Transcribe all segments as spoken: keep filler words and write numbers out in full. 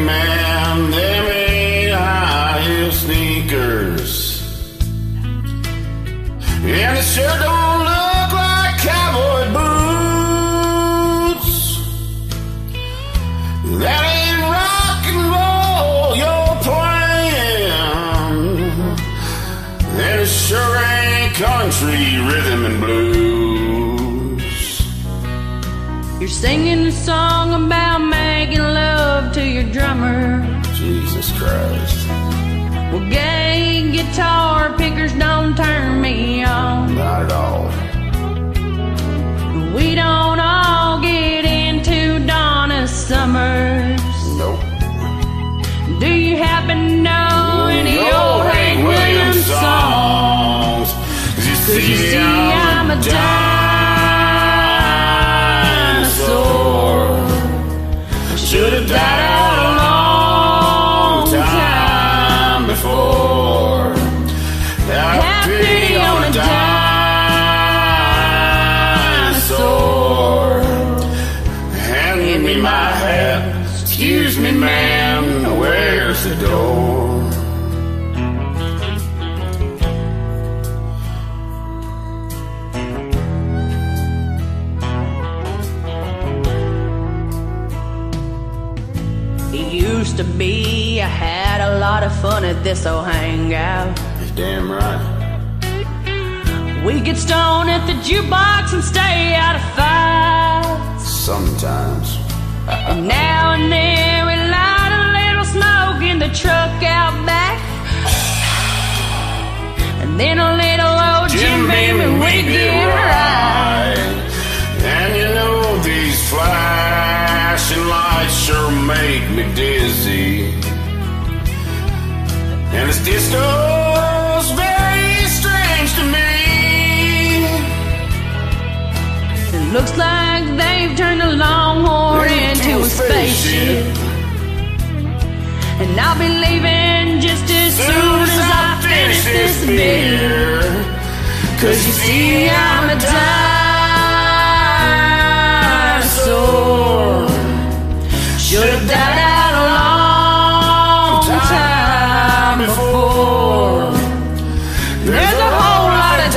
man, them ain't high heel sneakers, and it sure don't look like cowboy boots. That ain't rock and roll you're playing, and it sure ain't country rhythm and blues. You're singing a song about making love to your drummer. Jesus Christ. Well, gay guitar pickers don't turn me on. Not at all. We don't all get into Donna Summers. Nope. Do you happen to know any old Hank Williams songs? Cause you Cause you see I'm a dinosaur. I should have died out a long time before. Have pity on a dinosaur. Hand me my hat. Excuse me, ma'am, where's the door? It used to be I had a lot of fun at this old hangout. You're damn right. We get stoned at the jukebox and stay out of fights. Sometimes. And now and then we light a little smoke in the truck out back. And then a little old Jim Beam and we get right. And you know these flashing lights sure make me dizzy. And this disco's very strange to me. It looks like they've turned a Longhorn into a spaceship. And I'll be leaving just as soon as I finish this beer. Cause you see I'm a dinosaur. Should've died out a long time before. There's a whole lot of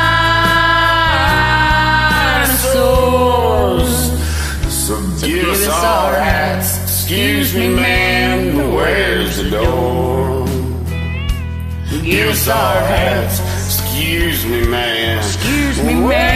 dinosaurs. So give us our hats. Excuse me, man, where's the door? Give us our hats. Excuse me, man. Excuse me, man.